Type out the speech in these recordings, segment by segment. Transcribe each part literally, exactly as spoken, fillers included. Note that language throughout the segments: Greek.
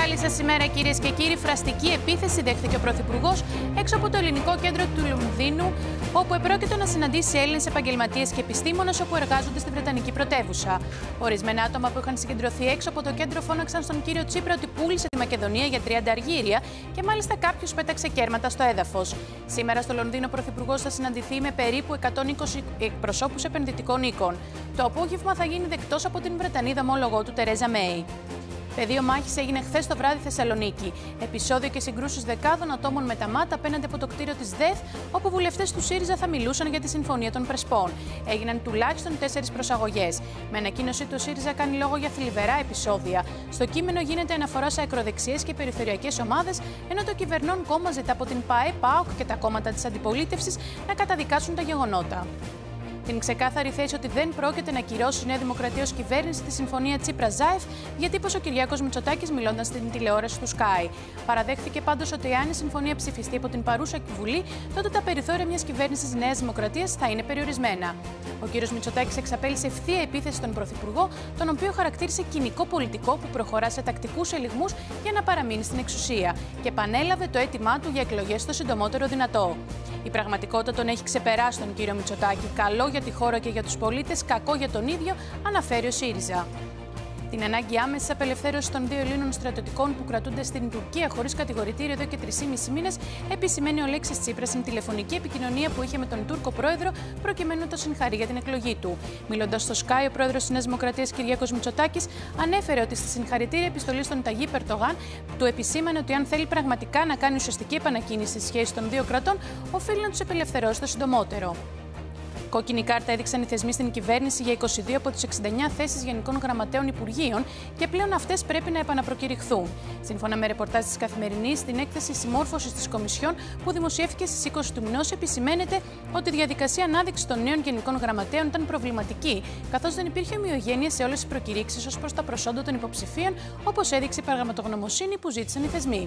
Καλή σας ημέρα, κυρίες και κύριοι. Φραστική επίθεση δέχθηκε ο Πρωθυπουργός έξω από το ελληνικό κέντρο του Λονδίνου, όπου επρόκειτο να συναντήσει Έλληνες επαγγελματίες και επιστήμονες όπου εργάζονται στη Βρετανική πρωτεύουσα. Ορισμένα άτομα που είχαν συγκεντρωθεί έξω από το κέντρο φώναξαν στον κύριο Τσίπρα ότι πούλησε τη Μακεδονία για τριάντα αργύρια και μάλιστα κάποιος πέταξε κέρματα στο έδαφος. Σήμερα στο Λονδίνο ο Πρωθυπουργός θα συναντηθεί με περίπου εκατόν είκοσι εκπροσώπους επενδυτικών οίκων. Το απόγευμα θα γίνει δεκτός από την Βρετανίδα ομόλογό του Τερέζα Μέη. Πεδίο μάχης έγινε χθες το βράδυ Θεσσαλονίκη. Επεισόδιο και συγκρούσεις δεκάδων ατόμων με τα ΜΑΤ απέναντι από το κτίριο της ΔΕΘ, όπου βουλευτές του ΣΥΡΙΖΑ θα μιλούσαν για τη Συμφωνία των Πρεσπών. Έγιναν τουλάχιστον τέσσερις προσαγωγές. Με ανακοίνωσή του, ο ΣΥΡΙΖΑ κάνει λόγο για θλιβερά επεισόδια. Στο κείμενο γίνεται αναφορά σε ακροδεξιές και περιφερειακές ομάδες, ενώ το κυβερνών κόμμα ζητά από την ΠΑΕ, ΠΑΟΚ και τα κόμματα της αντιπολίτευσης να καταδικάσουν τα γεγονότα. Την ξεκάθαρη θέση ότι δεν πρόκειται να κυρώσει η Νέα Δημοκρατία ως κυβέρνηση τη συμφωνία Τσίπρα-Ζάεφ, διατύπωσε ο Κυριάκος Μητσοτάκης μιλώντας στην τηλεόραση του Sky. Παραδέχθηκε πάντως ότι αν η συμφωνία ψηφιστεί από την παρούσα Βουλή, τότε τα περιθώρια μιας κυβέρνησης Νέας Δημοκρατίας θα είναι περιορισμένα. Ο κ. Μητσοτάκης εξαπέλυσε ευθεία επίθεση στον Πρωθυπουργό, τον οποίο χαρακτήρισε κοινικό πολιτικό που προχωρά σε τακτικούς ελιγμούς για να παραμείνει στην εξουσία, και επανέλαβε το αίτημά του για εκλογές το συντομότερο δυνατό. Η πραγματικότητα τον έχει ξεπεράσει τον κύριο Μητσοτάκη. Καλό για τη χώρα και για τους πολίτες, κακό για τον ίδιο, αναφέρει ο ΣΥΡΙΖΑ. Την ανάγκη άμεσης απελευθέρωσης των δύο Ελλήνων στρατιωτικών που κρατούνται στην Τουρκία χωρίς κατηγορητήριο εδώ και τρεισήμισι μήνες, επισημαίνει ο Αλέξης Τσίπρας στην τηλεφωνική επικοινωνία που είχε με τον Τούρκο πρόεδρο, προκειμένου να το συγχαρεί για την εκλογή του. Μιλώντας στο Sky, ο πρόεδρος της Νέας Δημοκρατίας Κυριάκος Μητσοτάκης ανέφερε ότι στη συγχαρητήρια επιστολή στον Ταγί Ερντογάν του επισήμανε ότι αν θέλει πραγματικά να κάνει ουσιαστική επανακίνηση στις σχέσεις των δύο κρατών, οφείλει να τους απελευθερώσει το συντομότερο. Κόκκινη κάρτα έδειξαν οι θεσμοί στην κυβέρνηση για είκοσι δύο από τις εξήντα εννέα θέσεις γενικών γραμματέων υπουργείων και πλέον αυτές πρέπει να επαναπροκηρυχθούν. Σύμφωνα με ρεπορτάζ της Καθημερινής, στην έκθεση συμμόρφωσης της Κομισιόν που δημοσιεύθηκε στις είκοσι του μηνός, επισημαίνεται ότι η διαδικασία ανάδειξης των νέων γενικών γραμματέων ήταν προβληματική, καθώς δεν υπήρχε ομοιογένεια σε όλες τις προκηρύξεις ως προς τα προσόντα των υποψηφίων, όπως έδειξε η πραγματογνωμοσύνη που ζήτησαν οι θεσμοί.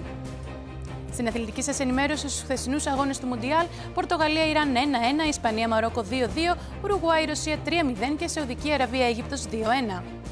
Στην αθλητική σας ενημέρωση στους χθεσινούς αγώνες του Μουντιάλ, Πορτογαλία-Ιράν ένα ένα, Ισπανία-Μαρόκο δύο δύο, Ουρουγουάη-Ρωσία τρία μηδέν και Σαουδική Αραβία-Αίγυπτος δύο ένα.